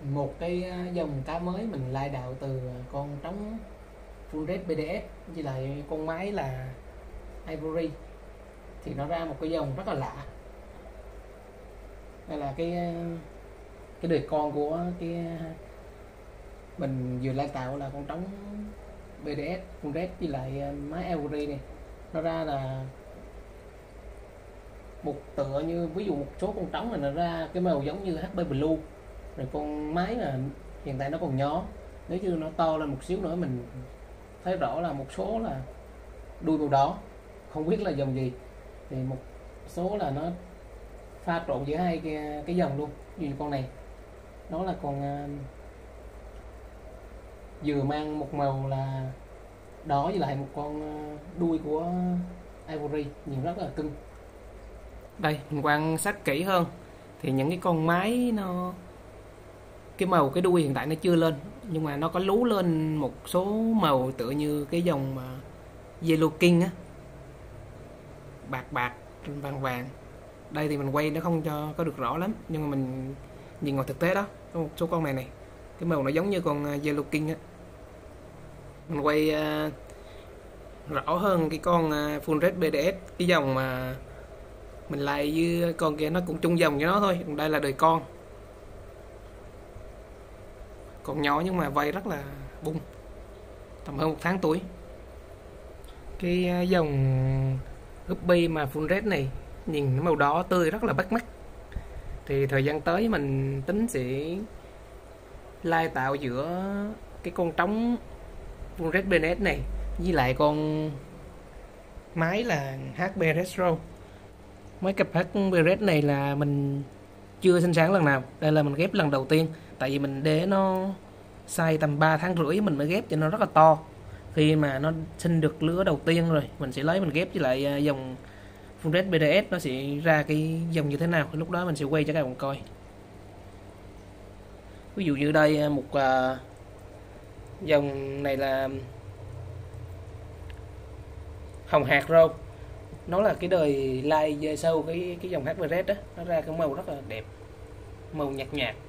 một cái dòng cá mới mình lai đạo từ con trống full red BDS với lại con máy là Ivory, thì nó ra một cái dòng rất là lạ. Đây là cái đời con của cái mình vừa lai tạo là con trống BDS full red với lại máy Ivory này. Nó ra là một tựa như ví dụ một số con trống này nó ra cái màu giống như HP Blue, rồi con máy là hiện tại nó còn nhỏ, nếu như nó to lên một xíu nữa mình thấy rõ là một số là đuôi màu đỏ, không biết là dòng gì, thì một số là nó pha trộn giữa hai cái dòng luôn. Như con này nó là con vừa mang một màu là đỏ với lại một con đuôi của Ivory, nhìn rất là cưng. Đây mình quan sát kỹ hơn thì những cái con máy nó cái màu cái đuôi hiện tại nó chưa lên, nhưng mà nó có lú lên một số màu tựa như cái dòng mà Yellow King á, bạc bạc vàng vàng. Đây thì mình quay nó không cho có được rõ lắm, nhưng mà mình nhìn ngoài thực tế đó có một số con này này cái màu nó giống như con Yellow King á. Mình quay rõ hơn cái con Full Red BDS, cái dòng mà mình lại với con kia nó cũng chung dòng với nó thôi. Đây là đời con, còn nhỏ nhưng mà vây rất là bung, tầm hơn 1 tháng tuổi. Cái dòng Guppy mà Full Red này nhìn nó màu đỏ tươi rất là bắt mắt, thì thời gian tới mình tính sẽ lai tạo giữa cái con trống Full Red BDS này với lại con máy là HP Retro. Mấy cặp HP Red này là mình chưa sinh sản lần nào, đây là mình ghép lần đầu tiên, tại vì mình để nó size tầm 3 tháng rưỡi mình mới ghép cho nó rất là to. Khi mà nó sinh được lứa đầu tiên rồi mình sẽ lấy mình ghép với lại dòng Full Red BDS, nó sẽ ra cái dòng như thế nào, lúc đó mình sẽ quay cho các bạn coi. Ví dụ như đây một dòng này là hồng hạt rô, nó là cái đời lai dơi sâu cái dòng HP Red đó, nó ra cái màu rất là đẹp, màu nhạt nhạt.